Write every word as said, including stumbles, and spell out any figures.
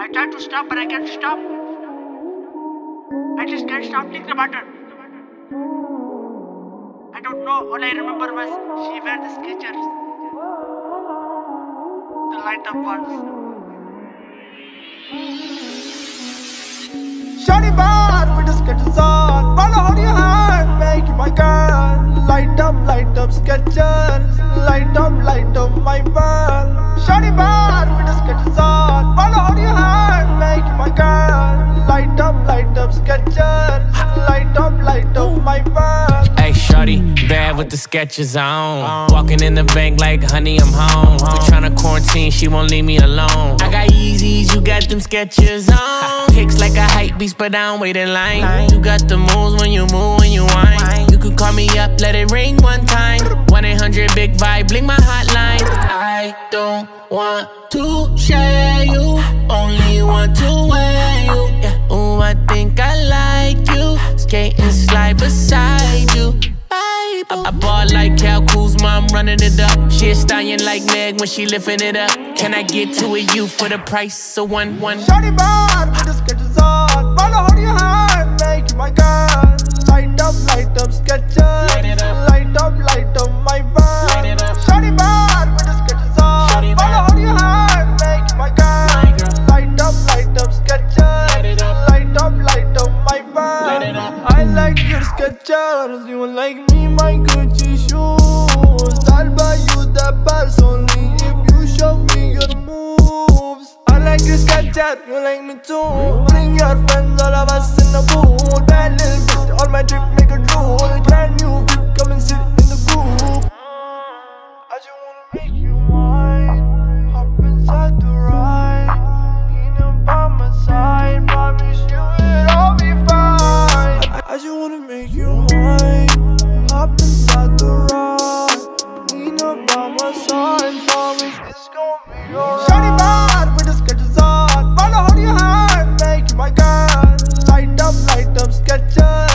try to stop, but I can't stop. I just can't stop thinking about her. I don't know, all I remember was she wear the Skechers, the light up ones. Shawty bad with the Skechers on, follow hold your hand, make you my girl. Light up, light up Skechers, light up, light up my world. Shawty bad with the Skechers on, follow hold your hand, make you my girl. Light up, light up Skechers, light up, light up my world. Hey, shawty, bad with the Skechers on. Walking in the bank like, honey, I'm home. We tryna quarantine, she won't leave me alone. I got Yeezys, you got them Skechers on. Pics like a hype beast, but I don't wait in line. You got the moves when you move, when you whine. You could call me up, let it ring one time. one eight hundred big vibe, blink my hotline. I don't want to share you, only want to wear you. Yeah. Ooh, I think I like you. Skate and slide beside you. I, I ball like Cal Kuzma, I'm running it up. She a stallion like Meg when she lifting it up. Can I get to a you for the price of one one? Shawty bad with the Skechers on, follow hold your hand, make you my girl. Light up, light up Skechers, light up, light up my world. Shawty bad with the Skechers on, follow hold your hand, make you my girl. Light up, light up Skechers, light up, light up my world. I like your Skechers, you like me my Gucci shoes. I'll buy you the purse only if you show me your moves. I like your Skechers, you like me too. Bring your friends, all of us in the pool. Bad little bitch, all my drip make a drool. Brand new whip, come and sit in the coupe. I just wanna make you mine. Hop inside the ride, lean up by my side. Promise you it'll all be fine. I, I just wanna make you mine. Hop inside the ride, lean up by my side. Promise it's gonna be alright. Shawty bad with the Skechers on, follow hold your hand, make you my girl. Light up, light up Skechers.